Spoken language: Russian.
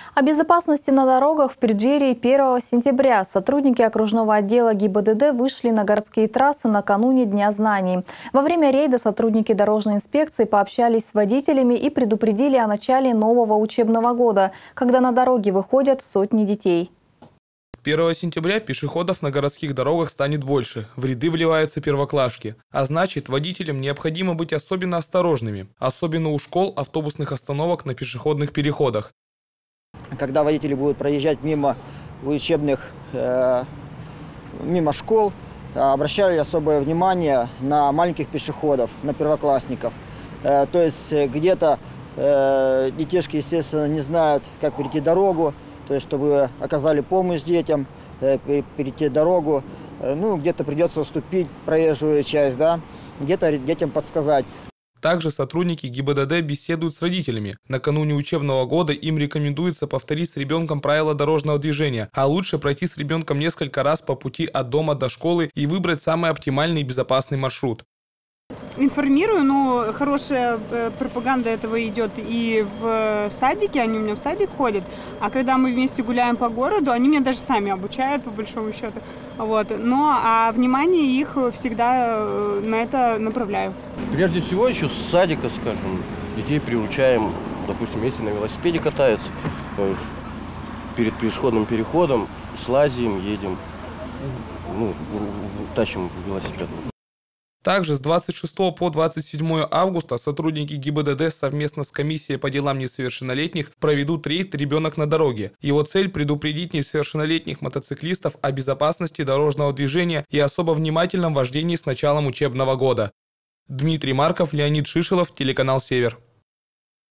О безопасности на дорогах в преддверии 1 сентября сотрудники окружного отдела ГИБДД вышли на городские трассы накануне Дня знаний. Во время рейда сотрудники дорожной инспекции пообщались с водителями и предупредили о начале нового учебного года, когда на дороги выходят сотни детей. 1 сентября пешеходов на городских дорогах станет больше, в ряды вливаются первоклашки. А значит, водителям необходимо быть особенно осторожными, особенно у школ, автобусных остановок на пешеходных переходах. Когда водители будут проезжать мимо мимо школ, обращали особое внимание на маленьких пешеходов, на первоклассников. То есть где-то детишки, естественно, не знают, как перейти дорогу, то есть чтобы оказали помощь детям, перейти дорогу. Ну, где-то придется уступить проезжую часть, да, где-то детям подсказать. Также сотрудники ГИБДД беседуют с родителями. Накануне учебного года им рекомендуется повторить с ребенком правила дорожного движения, а лучше пройти с ребенком несколько раз по пути от дома до школы и выбрать самый оптимальный и безопасный маршрут. Информирую, но хорошая пропаганда этого идет и в садике, они у меня в садик ходят, а когда мы вместе гуляем по городу, они меня даже сами обучают, по большому счету. Вот. А внимание их всегда на это направляю. Прежде всего, еще с садика, скажем, детей приучаем, допустим, если на велосипеде катаются, перед пешеходным переходом слазим, едем, тащим велосипед. Также с 26 по 27 августа сотрудники ГИБДД совместно с комиссией по делам несовершеннолетних проведут рейд «Ребенок на дороге». Его цель – предупредить несовершеннолетних мотоциклистов о безопасности дорожного движения и особо внимательном вождении с началом учебного года. Дмитрий Марков, Леонид Шишелов, телеканал «Север».